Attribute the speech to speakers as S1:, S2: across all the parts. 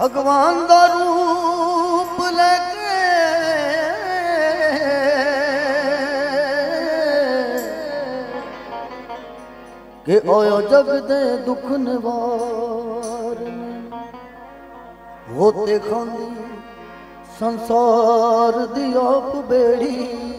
S1: भगवान दा रूप लेके के आया जग दे दुख निवारन होते खांदी संसार दी आप बेड़ी।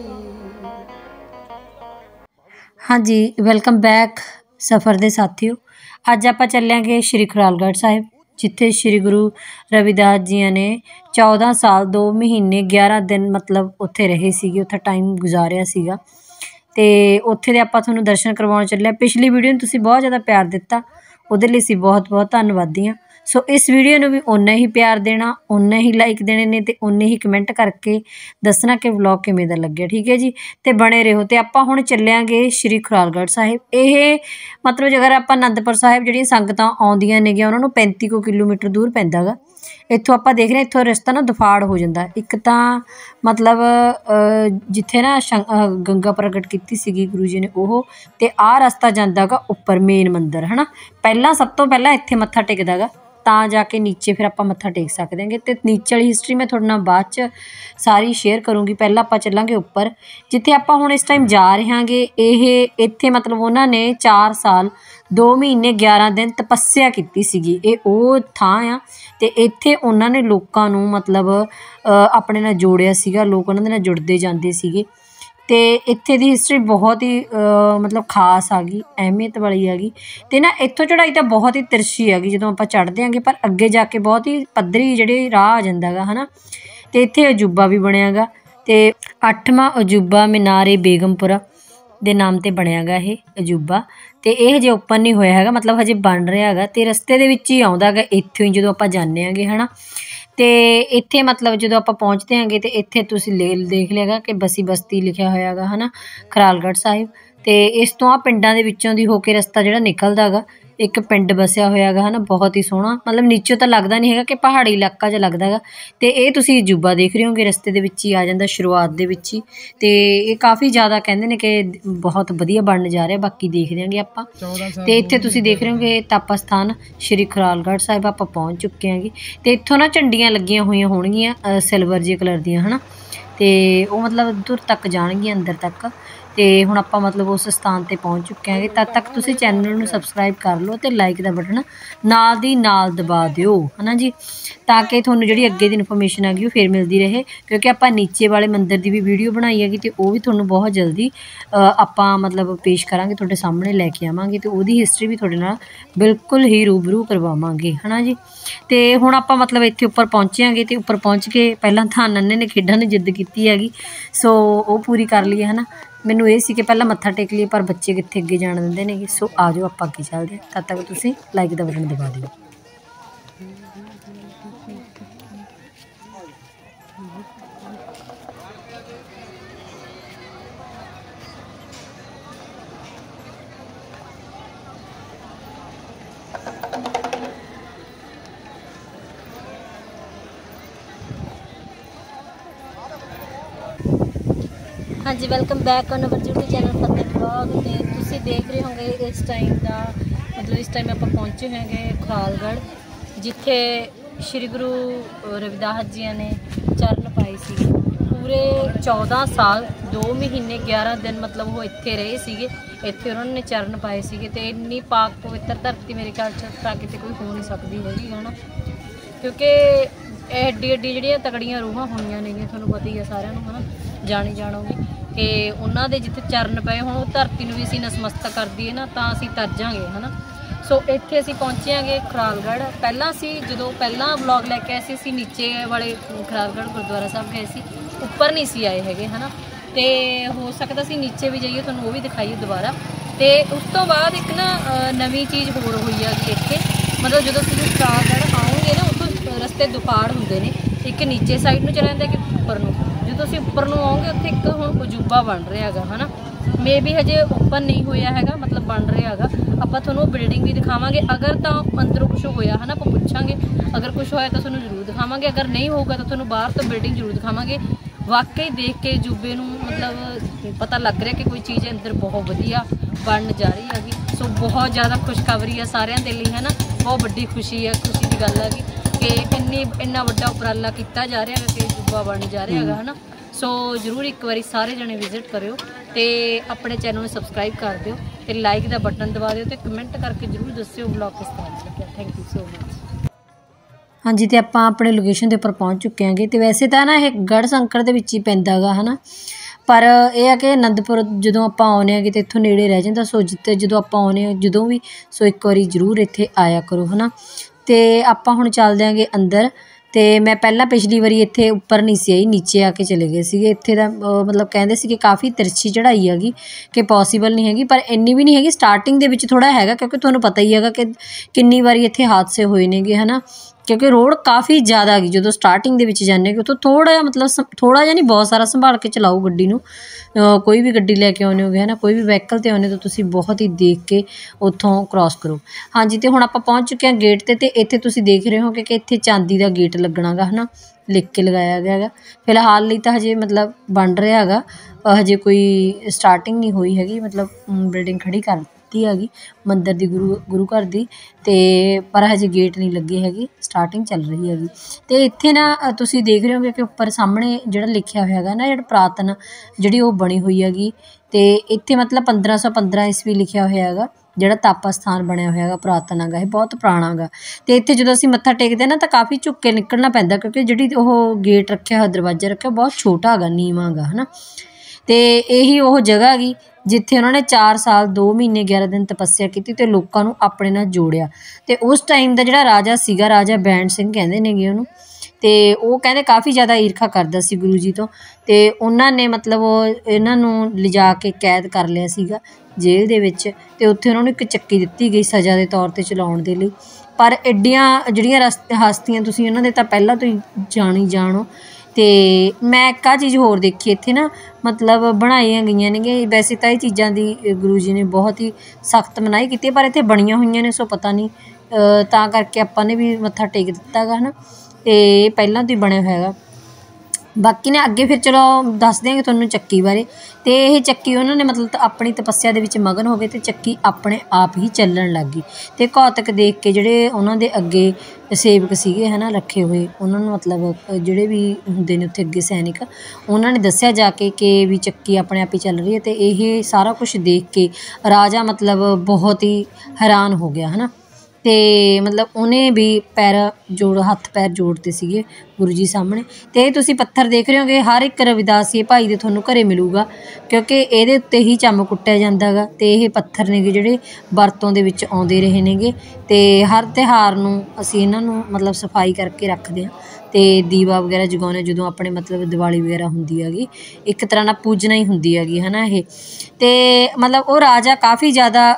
S2: हाँ जी, वेलकम बैक सफ़र दे साथियों। अज आप चलेंगे श्री खुरालगढ़ साहिब, जिथे श्री गुरु रविदास जी ने 14 साल 2 महीने 11 दिन मतलब उत्थे रहे सीगे, उत्थे टाइम गुजारिया सीगा। ते उत्थे दे आपां तुहानूं दर्शन करवाउण चले। पिछली वीडियो नूं तुसीं बहुत ज़्यादा प्यार दिता, उहदे लई असीं बहुत बहुत धन्नवादी हाँ। सो इस वीडियो नूं भी उन्ना ही प्यार देना, उन्ने ही लाइक देने ने ते उन्ने ही कमेंट करके दसना कि व्लॉग किवें दा लग्गिया। ठीक है जी, ते बने रहो। ते आपां हुण चलिआंगे श्री खुरालगढ़ साहिब। ये मतलब अगर आपां आनंदपुर साहिब जिहड़ियां संगतां आउंदियां नेगीआं उहनां नूं 35 किलोमीटर दूर पैंदा गा। इत्थों आपां देख रहे इत्थों रस्ता ना दफाड़ हो जाता। एक तो मतलब जिथे ना गंगा प्रगट की सीगी गुरु जी ने ओह, ते आ रस्ता जांदा गा उपर मेन मंदिर है ना। पहला सब तो पहला इत्थे मत्था टेकदा गा, ਤਾਂ जाके नीचे फिर आप मत्था टेक सकते हैं। तो नीचे वाली हिस्टरी मैं थोड़े नाल बाद च सारी शेयर करूँगी। पहला आप चलांगे उपर जिथे आप हुण इस टाइम जा रहे हैं। ये इत्थे मतलब उन्होंने 4 साल 2 महीने 11 दिन तपस्या की सीगी। ये वो थां आ ते इत्थे उन्होंने लोकां नूं मतलब अपने नाल जोड़िया सीगा, लोग उन्हां दे नाल जुड़दे जांदे सीगे। तो इत्थे दी हिस्टरी बहुत ही मतलब खास आ गई, अहमियत वाली आ गई। तो ना इत्थों चढ़ाई तो बहुत ही तिरछी आ गई जो आप चढ़ते हैं, पर अगे जाके बहुत ही पद्धरी जिहड़े राह आ जांदा गा है ना। तो इत्थे अजूबा भी बनिया गा, तो 8वां अजूबा मीनारे बेगमपुरा दे नाम ते बनिया गा ये अजूबा। तो यह हजे ओपन नहीं होया हैगा, मतलब हजे बन रहा है। तो रस्ते दे विच ही आउंदा गा इत्थों ही जो आप जाने है ना। तो इत्थे मतलब जो आप पहुँचते हैं तो इत्थे तुसीं देख लिया कि बसी बस्ती लिखा होया गा है ना, खुरालगढ़ साहिब। तो इस तो आ पिंडां दे विच्चों दी हो के रस्ता जिहड़ा निकलदा गा, एक पिंड बसिया होया गा है ना, बहुत ही सोहना। मतलब नीचों तो लगता नहीं है कि पहाड़ी इलाका जिहा लगदा गा। तो ये तुसीं अजूबा देख रहे होगे, रस्ते दे विच ही आ जांदा शुरुआत दे विच ही। तो ये काफ़ी ज़्यादा कहंदे ने कि बहुत वधिया बनन जा रहा, बाकी देख देंगे आपां। तो इत्थे तुसीं देख रहे होगे तप स्थान श्री खुरालगढ़ साहिब आपां पहुँच चुके हैं। तो इत्थों ना झंडियां लगियां होईयां होणगियां सिल्वर जे कलर दियां है ना। तो वो मतलब दूर तक जाणगियां अंदर तक। तो हुण आपां मतलब उस स्थान पर पहुँच चुके हैं। तद तक तुसीं चैनल नूं सबसक्राइब कर लो तो लाइक का बटन नाल दी नाल दबा दिओ है ना जी, ताकि तुहानूं जिहड़ी अगे दी इन्फॉर्मेशन आ गई वो फिर मिलती रहे। क्योंकि आपां नीचे वाले मंदिर की भी वीडियो बनाई हैगी, तो वो भी तुहानूं बहुत जल्दी आपां मतलब पेश करांगे, तुहाडे सामने लैके आवांगे। तो उहदी हिस्टरी भी तुहाडे नाल बिल्कुल ही रूबरू करवावांगे है ना जी। तो हुण आपां मतलब इत्थे उपर पहुँचे हैं। तो उपर पहुँच के पहलां तां नन्हे ने खेडां ने जिद्द कीती हैगी, सो वो पूरी कर ली है ना। मैनूं ये सी कि पहलां मत्था टेक लिए, पर बच्चे कित्थे अगे जाण दिंदे ने। सो आ जाओ आपां अगे चलदे हैं, तद तक तुसीं लाइक दा बटन दबा दिओ। हाँ जी, welcome back on our YouTube channel Fateh blog. तो तुसीं देख रहे होंगे इस टाइम का मतलब इस टाइम आप पहुँचे हैं खुरालगढ़, जिथे श्री गुरु रविदास जी ने चरण पाए सी। पूरे 14 साल 2 महीने 11 दिन मतलब वो इत्थे रहे सीगे, इत्थे उन्होंने चरण पाए सीगे। तो इन्नी पाक पवित्र धरती मेरे ख्याल च किते कोई हो नहीं सकती हैगी है ना। क्योंकि एड्डी एड्डी जिहड़ियां तगड़ियां रूहां होईयां ने, तुहानूं पता ही है सारिਆਂ ਨੂੰ है ना, जानी जानोगे कि उन्होंने दे जिथे चरण पे हुण धरती में भी असीं नसमस्तक कर दईए ना तां असीं तर जांगे है ना। सो इत्थे असीं पहुँचे हैं खुरालगढ़। पहलां असीं जदों पहलां व्लॉग लैके आए असीं नीचे वाले खुरालगढ़ गुरुद्वारा साहब गए सी, उपर नहीं सी आए हैगे है ना। तो हो सकता असीं नीचे भी जाइए, तुहानूं वो भी दिखाइए दोबारा। तो उस तो बाद एक ना नवीं चीज़ होर होई है इत्थे, मतलब जदों तुसीं खुरालगढ़ आओगे ना उत्थों रस्ते दुफाड़ हुंदे ने, एक नीचे साइड नूं चला जांदा कि उपर नूं। जो तुसीं उपर नूं आओगे उत्थे एक हुण अजूबा बन रहा है ना, मे भी हजे ओपन नहीं होया हैगा, मतलब बन रहा है। आपां तुहानूं बिल्डिंग भी दिखावांगे, अगर तो अंदरों कुछ होया है ना आपां पुछांगे, अगर कुछ होया तो तुहानूं जरूर दिखावांगे, अगर नहीं होगा तो तुहानूं बाहर तो बिल्डिंग जरूर दिखावांगे। वाकई देख के अजूबे नूं मतलब पता लग रहा कि कोई चीज़ अंदर बहुत वधिया बन जा रही हैगी। सो बहुत ज़्यादा खुशखबरी है सारिਆਂ ਦੇ ਲਈ है ना, बहुत वड्डी खुशी है, खुशी की गल है। कि ਇੰਨਾ ਵੱਡਾ ਉਪਰਾਲਾ ਕੀਤਾ ਜਾ ਰਿਹਾ ਹੈ ਕਿ ਜੁਬਾ ਬਣ ਜਾ ਰਿਹਾ ਹੈਗਾ ਹੈ ਨਾ। ਸੋ ਜ਼ਰੂਰ ਇੱਕ ਵਾਰੀ ਸਾਰੇ ਜਣੇ ਵਿਜ਼ਿਟ ਕਰਿਓ ਤੇ ਆਪਣੇ ਚੈਨਲ ਨੂੰ ਸਬਸਕ੍ਰਾਈਬ ਕਰ ਦਿਓ ਤੇ ਲਾਈਕ ਦਾ ਬਟਨ ਦਬਾ ਦਿਓ ਤੇ ਕਮੈਂਟ ਕਰਕੇ ਜ਼ਰੂਰ ਦੱਸਿਓ ਵਲੌਗ ਕਿਸ ਤਰ੍ਹਾਂ ਲੱਗਿਆ। Thank you so much. ਹਾਂਜੀ, ਤੇ ਆਪਾਂ ਆਪਣੇ ਲੋਕੇਸ਼ਨ ਦੇ ਉੱਪਰ ਪਹੁੰਚ ਚੁੱਕੇ ਹਾਂਗੇ ਤੇ ਵੈਸੇ ਤਾਂ ਨਾ ਇਹ ਗੜ੍ਹ ਸ਼ੰਕਰ ਦੇ ਵਿੱਚ ਹੀ ਪੈਂਦਾ ਗਾ ਹੈ ਨਾ, ਪਰ ਇਹ ਆ ਕਿ ਅਨੰਦਪੁਰ ਜਦੋਂ ਆਪਾਂ ਆਉਂਦੇ ਹੈਗੇ ਤਾਂ ਇੱਥੋਂ ਨੇੜੇ ਰਹਿ ਜਾਂਦਾ। ਸੋ ਜਿੱਥੇ ਜਦੋਂ ਆਪਾਂ ਆਉਂਦੇ ਹਾਂ ਜਦੋਂ ਵੀ, ਸੋ ਇੱਕ ਵਾਰੀ ਜ਼ਰੂਰ ਇੱਥੇ ਆਇਆ ਕਰੋ ਹੈ ਨਾ। ਤੇ ਆਪਾਂ ਹੁਣ ਚੱਲਦੇ ਆਂਗੇ ਅੰਦਰ। ਤੇ ਮੈਂ ਪਹਿਲਾਂ ਪਿਛਲੀ ਵਾਰੀ ਇੱਥੇ ਉੱਪਰ ਨਹੀਂ ਸੀ ਆਈ, ਨੀਚੇ ਆ ਕੇ ਚਲੇ ਗਏ ਸੀਗੇ। ਇੱਥੇ ਦਾ ਮਤਲਬ ਕਹਿੰਦੇ ਸੀ ਕਿ ਕਾਫੀ ਤਿਰਛੀ ਚੜ੍ਹਾਈ ਹੈਗੀ ਕਿ ਪੋਸੀਬਲ ਨਹੀਂ ਹੈਗੀ, ਪਰ ਇੰਨੀ ਵੀ ਨਹੀਂ ਹੈਗੀ। ਸਟਾਰਟਿੰਗ ਦੇ ਵਿੱਚ ਥੋੜ੍ਹਾ ਹੈਗਾ ਕਿਉਂਕਿ ਤੁਹਾਨੂੰ ਪਤਾ ਹੀ ਹੈਗਾ ਕਿ ਕਿੰਨੀ ਵਾਰੀ ਇੱਥੇ ਹਾਦਸੇ ਹੋਏ ਨੇਗੇ ਹੈ ਨਾ, ਕਿਉਂਕਿ ਰੋਡ ਕਾफ़ੀ ਜ਼ਿਆਦਾ ਹੈਗੀ। ਜਦੋਂ ਸਟਾਰਟਿੰਗ ਦੇ ਵਿੱਚ ਜਾਂਦੇ ਕਿ ਉੱਥੋਂ ਥੋੜ੍ਹਾ ਜਿਹਾ ਮਤਲਬ ਥੋੜ੍ਹਾ ਜਿਹਾ ਨਹੀਂ ਬਹੁਤ ਸਾਰਾ ਸੰਭਾਲ ਕੇ ਚਲਾਓ ਗੱਡੀ ਨੂੰ। ਕੋਈ ਵੀ ਗੱਡੀ ਲੈ ਕੇ ਆਉਂਦੇ ਹੋਗੇ ਹੈ ਨਾ, ਕੋਈ ਵੀ ਵਹੀਕਲ 'ਤੇ ਆਉਂਦੇ ਤਾਂ ਤੁਸੀਂ ਬਹੁਤ ਹੀ ਦੇਖ ਕੇ ਉੱਥੋਂ ਕ੍ਰੋਸ ਕਰੋ। ਹਾਂਜੀ, ਤੇ ਹੁਣ ਆਪਾਂ ਪਹੁੰਚ ਚੁੱਕੇ ਹਾਂ ਗੇਟ 'ਤੇ। ਅਤੇ ਇੱਥੇ ਤੁਸੀਂ ਦੇਖ ਰਹੇ ਹੋ ਕਿ ਇੱਥੇ ਚਾਂਦੀ ਦਾ ਗੇਟ ਲੱਗਣਾ ਗਾ ਹੈ ਨਾ, ਲਿਖ ਕੇ ਲਗਾਇਆ ਗਿਆ ਹੈਗਾ। ਫਿਲਹਾਲ ਲਈ ਤਾਂ ਹਜੇ ਮਤਲਬ ਬਣ ਰਿਹਾ ਹੈਗਾ, ਹਜੇ ਕੋਈ ਸਟਾਰਟਿੰਗ ਨਹੀਂ ਹੋਈ ਹੈਗੀ, ਮਤਲਬ ਬਿਲਡਿੰਗ ਖੜ੍ਹੀ ਕਰ ਦਿੱਤੀ ਹੈਗੀ ਮੰਦਿਰ ਦੀ, ਗੁਰੂ ਘਰ ਦੀ। ਅਤੇ ਪਰ ਹਜੇ ਗੇਟ ਨਹੀਂ ਲੱਗੇ ਹੈਗੇ, ਸਟਾਰਟਿੰਗ ਚੱਲ ਰਹੀ ਹੈਗੀ। ਅਤੇ ਇੱਥੇ ਨਾ ਤੁਸੀਂ ਦੇਖ ਰਹੇ ਹੋਗੇ ਕਿ ਉੱਪਰ ਸਾਹਮਣੇ ਜਿਹੜਾ ਲਿਖਿਆ ਹੋਇਆ ਹੈਗਾ ਨਾ, ਜਿਹੜਾ ਪੁਰਾਤਨ ਜਿਹੜੀ ਉਹ ਬਣੀ ਹੋਈ ਹੈਗੀ। ਅਤੇ ਇੱਥੇ ਮਤਲਬ 1515 ਈਸਵੀ ਲਿਖਿਆ ਹੋਇਆ ਹੈਗਾ, ਜਿਹੜਾ ਤਪ ਅਸਥਾਨ ਬਣਿਆ ਹੋਇਆ ਹੈਗਾ, ਪੁਰਾਤਨ ਹੈਗਾ, ਇਹ ਬਹੁਤ ਪੁਰਾਣਾ ਹੈਗਾ। ਅਤੇ ਇੱਥੇ ਜਦੋਂ ਅਸੀਂ ਮੱਥਾ ਟੇਕਦੇ ਨਾ ਤਾਂ ਕਾਫੀ ਝੁੱਕ ਕੇ ਨਿਕਲਣਾ ਪੈਂਦਾ, ਕਿਉਂਕਿ ਜਿਹੜੀ ਉਹ ਗੇਟ ਰੱਖਿਆ ਹੋਇਆ, ਦਰਵਾਜ਼ਾ ਰੱਖਿਆ ਬਹੁਤ ਛੋਟਾ ਹੈਗਾ, ਨੀਵਾਂ ਹੈਗਾ ਹੈ ਨਾ। ਅਤੇ ਇਹੀ ਉਹ ਜਗ੍ਹਾ ਹੈਗੀ ਜਿੱਥੇ ਉਹਨਾਂ ਨੇ 4 ਸਾਲ 2 ਮਹੀਨੇ 11 ਦਿਨ ਤਪੱਸਿਆ ਕੀਤੀ ਅਤੇ ਲੋਕਾਂ ਨੂੰ ਆਪਣੇ ਨਾਲ ਜੋੜਿਆ। ਅਤੇ ਉਸ ਟਾਈਮ ਦਾ ਜਿਹੜਾ ਰਾਜਾ ਸੀਗਾ, ਰਾਜਾ ਬੈਂਡ ਸਿੰਘ ਕਹਿੰਦੇ ਨੇਗੇ ਉਹਨੂੰ, ਅਤੇ ਉਹ ਕਹਿੰਦੇ ਕਾਫੀ ਜ਼ਿਆਦਾ ਈਰਖਾ ਕਰਦਾ ਸੀ ਗੁਰੂ ਜੀ ਤੋਂ। ਅਤੇ ਉਹਨਾਂ ਨੇ ਮਤਲਬ ਇਹਨਾਂ ਨੂੰ ਲਿਜਾ ਕੇ ਕੈਦ ਕਰ ਲਿਆ ਸੀਗਾ ਜੇਲ੍ਹ ਦੇ ਵਿੱਚ, ਅਤੇ ਉੱਥੇ ਉਹਨਾਂ ਨੂੰ ਇੱਕ ਚੱਕੀ ਦਿੱਤੀ ਗਈ ਸਜ਼ਾ ਦੇ ਤੌਰ 'ਤੇ ਚਲਾਉਣ ਦੇ ਲਈ। ਪਰ ਐਡੀਆਂ ਜਿਹੜੀਆਂ ਹਸਤੀਆਂ ਤੁਸੀਂ ਉਹਨਾਂ ਦੇ ਤਾਂ ਪਹਿਲਾਂ ਤੋਂ ਹੀ ਜਾਣੋ। ਅਤੇ ਮੈਂ ਇੱਕ ਆਹ ਚੀਜ਼ ਹੋਰ ਦੇਖੀ ਇੱਥੇ ਨਾ, ਮਤਲਬ ਬਣਾਈਆਂ ਗਈਆਂ ਨੇਗੀਆਂ। ਵੈਸੇ ਤਾਂ ਇਹ ਚੀਜ਼ਾਂ ਦੀ ਗੁਰੂ ਜੀ ਨੇ ਬਹੁਤ ਹੀ ਸਖਤ ਮਨਾਹੀ ਕੀਤੀ ਹੈ, ਪਰ ਇੱਥੇ ਬਣੀਆਂ ਹੋਈਆਂ ਨੇ, ਸੋ ਪਤਾ ਨਹੀਂ ਤਾਂ ਕਰਕੇ ਆਪਾਂ ਨੇ ਵੀ ਮੱਥਾ ਟੇਕ ਦਿੱਤਾ ਗਾ ਹੈ ਨਾ। ਅਤੇ ਪਹਿਲਾਂ ਤੋਂ ਹੀ ਬਣਿਆ ਹੋਇਆ ਹੈਗਾ। ਬਾਕੀ ਨੇ ਅੱਗੇ ਫਿਰ ਚਲੋ ਦੱਸ ਦਿਆਂਗੇ ਤੁਹਾਨੂੰ ਚੱਕੀ ਬਾਰੇ। ਅਤੇ ਇਹ ਚੱਕੀ ਉਹਨਾਂ ਨੇ ਮਤਲਬ ਆਪਣੀ ਤਪੱਸਿਆ ਦੇ ਵਿੱਚ ਮਗਨ ਹੋ ਗਏ ਅਤੇ ਚੱਕੀ ਆਪਣੇ ਆਪ ਹੀ ਚੱਲਣ ਲੱਗ ਗਈ। ਅਤੇ ਘਾਤਕ ਦੇਖ ਕੇ ਜਿਹੜੇ ਉਹਨਾਂ ਦੇ ਅੱਗੇ ਸੇਵਕ ਸੀਗੇ ਹੈ ਨਾ ਰੱਖੇ ਹੋਏ, ਉਹਨਾਂ ਨੂੰ ਮਤਲਬ ਜਿਹੜੇ ਵੀ ਹੁੰਦੇ ਨੇ ਉੱਥੇ ਅੱਗੇ ਸੈਨਿਕ, ਉਹਨਾਂ ਨੇ ਦੱਸਿਆ ਜਾ ਕੇ ਕਿ ਵੀ ਚੱਕੀ ਆਪਣੇ ਆਪ ਹੀ ਚੱਲ ਰਹੀ ਹੈ। ਅਤੇ ਇਹ ਸਾਰਾ ਕੁਛ ਦੇਖ ਕੇ ਰਾਜਾ ਮਤਲਬ ਬਹੁਤ ਹੀ ਹੈਰਾਨ ਹੋ ਗਿਆ ਹੈ ਨਾ। ਅਤੇ ਮਤਲਬ ਉਹਨੇ ਵੀ ਹੱਥ ਪੈਰ ਜੋੜਤੇ ਸੀਗੇ ਗੁਰੂ ਜੀ ਸਾਹਮਣੇ। ਅਤੇ ਇਹ ਤੁਸੀਂ ਪੱਥਰ ਦੇਖ ਰਹੇ ਹੋਗੇ, ਹਰ ਇੱਕ ਰਵਿਦਾਸੀਏ ਭਾਈ ਦੇ ਤੁਹਾਨੂੰ ਘਰੇ ਮਿਲੂਗਾ, ਕਿਉਂਕਿ ਇਹਦੇ ਉੱਤੇ ਹੀ ਚੰਮ ਕੁੱਟਿਆ ਜਾਂਦਾ ਗਾ। ਅਤੇ ਇਹ ਪੱਥਰ ਨੇਗੇ ਜਿਹੜੇ ਵਰਤੋਂ ਦੇ ਵਿੱਚ ਆਉਂਦੇ ਰਹੇ ਨੇਗੇ। ਅਤੇ ਹਰ ਤਿਉਹਾਰ ਨੂੰ ਅਸੀਂ ਇਹਨਾਂ ਨੂੰ ਮਤਲਬ ਸਫਾਈ ਕਰਕੇ ਰੱਖਦੇ ਹਾਂ ਅਤੇ ਦੀਵਾ ਵਗੈਰਾ ਜਗਾਉਂਦੇ ਜਦੋਂ ਆਪਣੇ ਮਤਲਬ ਦੀਵਾਲੀ ਵਗੈਰਾ ਹੁੰਦੀ ਹੈਗੀ, ਇੱਕ ਤਰ੍ਹਾਂ ਨਾਲ ਪੂਜਣਾ ਹੀ ਹੁੰਦੀ ਹੈਗੀ ਹੈ ਨਾ ਇਹ। ਅਤੇ ਮਤਲਬ ਉਹ ਰਾਜਾ ਕਾਫੀ ਜ਼ਿਆਦਾ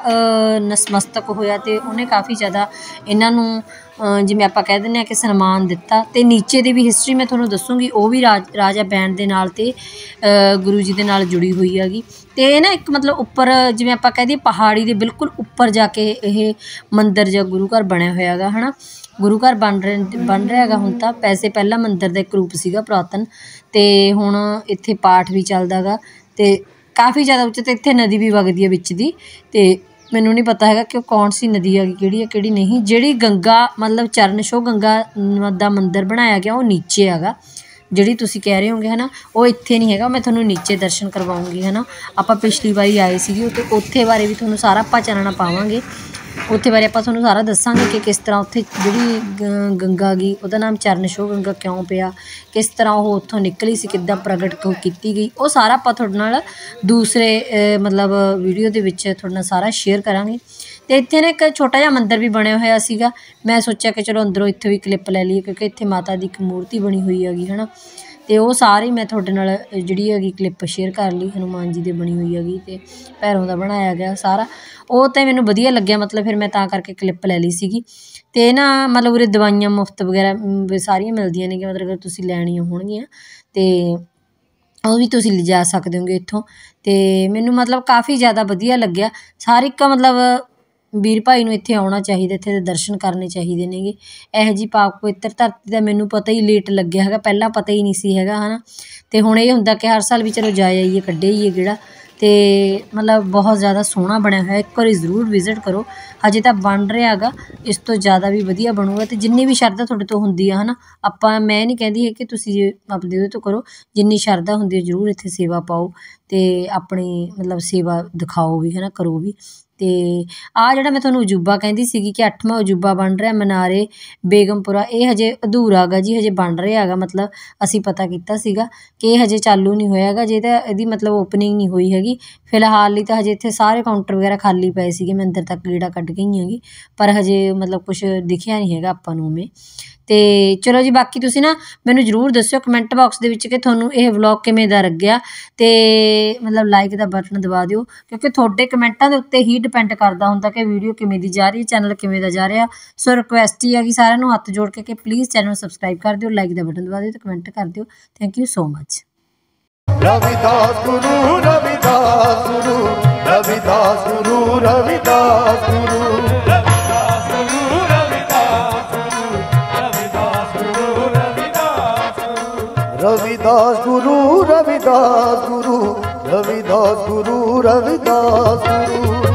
S2: ਨਸਮਸਤਕ ਹੋਇਆ ਅਤੇ ਉਹਨੇ ਕਾਫੀ ਜ਼ਿਆਦਾ ਇਹਨਾਂ ਨੂੰ ਜਿਵੇਂ ਆਪਾਂ ਕਹਿ ਦਿੰਦੇ ਹਾਂ ਕਿ ਸਨਮਾਨ ਦਿੱਤਾ। ਅਤੇ ਨੀਚੇ ਦੀ ਵੀ ਹਿਸਟਰੀ ਮੈਂ ਤੁਹਾਨੂੰ ਦੱਸੂੰਗੀ, ਉਹ ਵੀ ਰਾਜਾ ਬੈਂਡ ਦੇ ਨਾਲ ਅਤੇ ਗੁਰੂ ਜੀ ਦੇ ਨਾਲ ਜੁੜੀ ਹੋਈ ਹੈਗੀ। ਅਤੇ ਇਹ ਨਾ ਇੱਕ ਮਤਲਬ ਉੱਪਰ ਜਿਵੇਂ ਆਪਾਂ ਕਹਿ ਦਈਏ ਪਹਾੜੀ ਦੇ ਬਿਲਕੁਲ ਉੱਪਰ ਜਾ ਕੇ ਇਹ ਮੰਦਿਰ ਜਾਂ ਗੁਰੂ ਘਰ ਬਣਿਆ ਹੋਇਆ ਹੈਗਾ ਹੈ ਨਾ। ਗੁਰੂ ਘਰ ਬਣ ਰਿਹਾ ਹੈਗਾ ਹੁਣ ਤਾਂ, ਵੈਸੇ ਪਹਿਲਾਂ ਮੰਦਿਰ ਦਾ ਇੱਕ ਰੂਪ ਸੀਗਾ ਪੁਰਾਤਨ। ਅਤੇ ਹੁਣ ਇੱਥੇ ਪਾਠ ਵੀ ਚੱਲਦਾ ਗਾ ਅਤੇ ਕਾਫੀ ਜ਼ਿਆਦਾ ਉੱਚਾ, ਅਤੇ ਇੱਥੇ ਨਦੀ ਵੀ ਵਗਦੀ ਹੈ ਵਿੱਚ ਦੀ। ਅਤੇ ਮੈਨੂੰ ਨਹੀਂ ਪਤਾ ਹੈਗਾ ਕਿ ਉਹ ਕੌਣ ਸੀ ਨਦੀ ਹੈਗੀ, ਕਿਹੜੀ ਹੈ ਕਿਹੜੀ ਨਹੀਂ। ਜਿਹੜੀ ਗੰਗਾ ਮਤਲਬ ਚਰਨ ਛੋਹ ਗੰਗਾ ਦਾ ਮੰਦਿਰ ਬਣਾਇਆ ਗਿਆ ਉਹ ਨੀਚੇ ਹੈਗਾ, ਜਿਹੜੀ ਤੁਸੀਂ ਕਹਿ ਰਹੇ ਹੋਗੇ ਹੈ ਨਾ, ਉਹ ਇੱਥੇ ਨਹੀਂ ਹੈਗਾ। ਮੈਂ ਤੁਹਾਨੂੰ ਨੀਚੇ ਦਰਸ਼ਨ ਕਰਵਾਉਂਗੀ ਹੈ ਨਾ। ਆਪਾਂ ਪਿਛਲੀ ਵਾਰੀ ਆਏ ਸੀਗੇ ਉੱਥੇ ਬਾਰੇ ਵੀ ਤੁਹਾਨੂੰ ਸਾਰਾ ਆਪਾਂ ਚਾਨਣਾ ਪਾਵਾਂਗੇ। ਉੱਥੇ ਬਾਰੇ ਆਪਾਂ ਤੁਹਾਨੂੰ ਸਾਰਾ ਦੱਸਾਂਗੇ ਕਿ ਕਿਸ ਤਰ੍ਹਾਂ ਉੱਥੇ ਜਿਹੜੀ ਗੰਗਾ ਗਈ ਉਹਦਾ ਨਾਮ ਚਰਨ ਛੋਹ ਗੰਗਾ ਕਿਉਂ ਪਿਆ, ਕਿਸ ਤਰ੍ਹਾਂ ਉਹ ਉੱਥੋਂ ਨਿਕਲੀ ਸੀ, ਕਿੱਦਾਂ ਪ੍ਰਗਟ ਕੀਤੀ ਗਈ, ਉਹ ਸਾਰਾ ਆਪਾਂ ਤੁਹਾਡੇ ਨਾਲ ਦੂਸਰੇ ਮਤਲਬ ਵੀਡੀਓ ਦੇ ਵਿੱਚ ਤੁਹਾਡੇ ਨਾਲ ਸਾਰਾ ਸ਼ੇਅਰ ਕਰਾਂਗੇ। ਅਤੇ ਇੱਥੇ ਨਾ ਇੱਕ ਛੋਟਾ ਜਿਹਾ ਮੰਦਿਰ ਵੀ ਬਣਿਆ ਹੋਇਆ ਸੀਗਾ। ਮੈਂ ਸੋਚਿਆ ਕਿ ਚਲੋ ਅੰਦਰੋਂ ਇੱਥੇ ਵੀ ਕਲਿੱਪ ਲੈ ਲਈਏ, ਕਿਉਂਕਿ ਇੱਥੇ ਮਾਤਾ ਦੀ ਇੱਕ ਮੂਰਤੀ ਬਣੀ ਹੋਈ ਹੈਗੀ ਹੈ ਨਾ। ਅਤੇ ਉਹ ਸਾਰੀ ਮੈਂ ਤੁਹਾਡੇ ਨਾਲ ਜਿਹੜੀ ਹੈਗੀ ਕਲਿੱਪ ਸ਼ੇਅਰ ਕਰ ਲਈ। ਹਨੂੰਮਾਨ ਜੀ ਦੀ ਬਣੀ ਹੋਈ ਹੈਗੀ ਅਤੇ ਭੈਰੋਂ ਦਾ ਬਣਾਇਆ ਗਿਆ ਸਾਰਾ, ਉਹ ਤਾਂ ਮੈਨੂੰ ਵਧੀਆ ਲੱਗਿਆ, ਮਤਲਬ ਫਿਰ ਮੈਂ ਤਾਂ ਕਰਕੇ ਕਲਿੱਪ ਲੈ ਲਈ ਸੀਗੀ। ਅਤੇ ਨਾ ਮਤਲਬ ਉਰੇ ਦਵਾਈਆਂ ਮੁਫਤ ਵਗੈਰਾ ਸਾਰੀਆਂ ਮਿਲਦੀਆਂ ਨੇ, ਮਤਲਬ ਅਗਰ ਤੁਸੀਂ ਲੈਣੀਆਂ ਹੋਣਗੀਆਂ ਅਤੇ ਉਹ ਵੀ ਤੁਸੀਂ ਲਿਜਾ ਸਕਦੇ ਹੋਗੇ ਇੱਥੋਂ। ਅਤੇ ਮੈਨੂੰ ਮਤਲਬ ਕਾਫੀ ਜ਼ਿਆਦਾ ਵਧੀਆ ਲੱਗਿਆ। ਹਰ ਇੱਕ ਮਤਲਬ ਵੀਰ ਭਾਈ ਨੂੰ ਇੱਥੇ ਆਉਣਾ ਚਾਹੀਦਾ, ਇੱਥੇ ਦੇ ਦਰਸ਼ਨ ਕਰਨੇ ਚਾਹੀਦੇ ਨੇਗੇ। ਇਹੋ ਜਿਹੀ ਪਾਕ ਪਵਿੱਤਰ ਧਰਤੀ ਦਾ ਮੈਨੂੰ ਪਤਾ ਹੀ ਲੇਟ ਲੱਗਿਆ ਹੈਗਾ, ਪਹਿਲਾਂ ਪਤਾ ਹੀ ਨਹੀਂ ਸੀ ਹੈਗਾ ਹੈ ਨਾ। ਅਤੇ ਹੁਣ ਇਹ ਹੁੰਦਾ ਕਿ ਹਰ ਸਾਲ ਵੀ ਚਲੋ ਜਾ ਆਈਏ, ਕੱਢੇ ਜਾਈਏ ਗੇੜਾ। ਤੇ ਮਤਲਬ ਬਹੁਤ ਜ਼ਿਆਦਾ ਸੋਹਣਾ ਬਣਿਆ ਹੋਇਆ। ਇੱਕ ਵਾਰੀ ਜ਼ਰੂਰ ਵਿਜ਼ਿਟ ਕਰੋ। ਹਜੇ ਤਾਂ ਬਣ ਰਿਹਾ ਹੈਗਾ, ਇਸ ਤੋਂ ਜ਼ਿਆਦਾ ਵੀ ਵਧੀਆ ਬਣੂਗਾ। ਤੇ ਜਿੰਨੀ ਵੀ ਸ਼ਰਧਾ ਤੁਹਾਡੇ ਤੋਂ ਹੁੰਦੀ ਆ, ਹੈ ਨਾ, ਆਪਾਂ ਮੈਂ ਨਹੀਂ ਕਹਿੰਦੀ ਹੈ ਕਿ ਤੁਸੀਂ ਆਪਦੇ ਉਹਦੇ ਤੋਂ ਕਰੋ, ਜਿੰਨੀ ਸ਼ਰਧਾ ਹੁੰਦੀ ਹੈ ਜ਼ਰੂਰ ਇੱਥੇ ਸੇਵਾ ਪਾਓ ਤੇ ਆਪਣੀ ਮਤਲਬ ਸੇਵਾ ਦਿਖਾਓ ਵੀ, ਹੈ ਨਾ, ਕਰੋ ਵੀ। ਤੇ ਆਹ ਜਿਹੜਾ ਮੈਂ ਤੁਹਾਨੂੰ ਅਜੂਬਾ ਕਹਿੰਦੀ ਸੀਗੀ ਕਿ 8ਵਾਂ ਅਜੂਬਾ ਬਣ ਰਿਹਾ ਮਨਾਰੇ ਬੇਗਮਪੁਰਾ, ਇਹ ਹਜੇ ਅਧੂਰਾ ਗਾ ਜੀ, ਹਜੇ ਬਣ ਰਿਹਾ ਹੈਗਾ। ਮਤਲਬ ਅਸੀਂ ਪਤਾ ਕੀਤਾ ਸੀਗਾ ਕਿ ਇਹ ਹਜੇ ਚਾਲੂ ਨਹੀਂ ਹੋਇਆ ਹੈਗਾ, ਜੇ ਤਾਂ ਇਹਦੀ ਮਤਲਬ ਓਪਨਿੰਗ ਨਹੀਂ ਹੋਈ ਹੈਗੀ ਫਿਲਹਾਲ ਲਈ। ਤਾਂ ਹਜੇ ਇੱਥੇ ਸਾਰੇ ਕਾਊਂਟਰ ਵਗੈਰਾ ਖਾਲੀ ਪਏ ਸੀਗੇ, ਮੈਂ ਅੰਦਰ ਤੱਕ ਗੇੜਾ ਕੱਢ ਗਈ ਹੈਗੀ, ਪਰ ਹਜੇ ਮਤਲਬ ਕੁਛ ਦਿਖਿਆ ਨਹੀਂ ਹੈਗਾ ਆਪਾਂ ਨੂੰ ਉਵੇਂ। ਤੇ ਚਲੋ ਜੀ, ਬਾਕੀ ਤੁਸੀਂ ਨਾ ਮੈਨੂੰ ਜ਼ਰੂਰ ਦੱਸਿਓ ਕਮੈਂਟ ਬਾਕਸ ਦੇ ਵਿੱਚ ਕਿ ਤੁਹਾਨੂੰ ਇਹ ਵਲੌਗ ਕਿਵੇਂ ਦਾ ਲੱਗਿਆ, ਤੇ ਮਤਲਬ ਲਾਈਕ ਦਾ ਬਟਨ ਦਬਾ ਦਿਓ, ਕਿਉਂਕਿ ਤੁਹਾਡੇ ਕਮੈਂਟਾਂ ਦੇ ਉੱਤੇ ਹੀ ਡਿਪੈਂਡ ਕਰਦਾ ਹੁੰਦਾ ਕਿ ਵੀਡੀਓ ਕਿਵੇਂ ਦੀ ਜਾ ਰਹੀ ਹੈ, ਚੈਨਲ ਕਿਵੇਂ ਦਾ ਜਾ ਰਿਹਾ। ਸੋ ਰਿਕੁਐਸਟ ਹੀ ਹੈਗੀ ਸਾਰਿਆਂ ਨੂੰ ਹੱਥ ਜੋੜ ਕੇ ਕਿ ਪਲੀਜ਼ ਚੈਨਲ ਨੂੰ ਸਬਸਕ੍ਰਾਈਬ ਕਰ ਦਿਓ, ਲਾਈਕ ਦਾ ਬਟਨ ਦਬਾ ਦਿਓ ਤੇ ਕਮੈਂਟ ਕਰ ਦਿਓ। Thank you so much.
S1: Ravidas Guru Ravidas Guru Ravidas Guru Ravidas Guru Ravidas Guru Ravidas Guru Ravidas Guru Ravidas Guru Ravidas Guru Ravidas Guru Ravidas Guru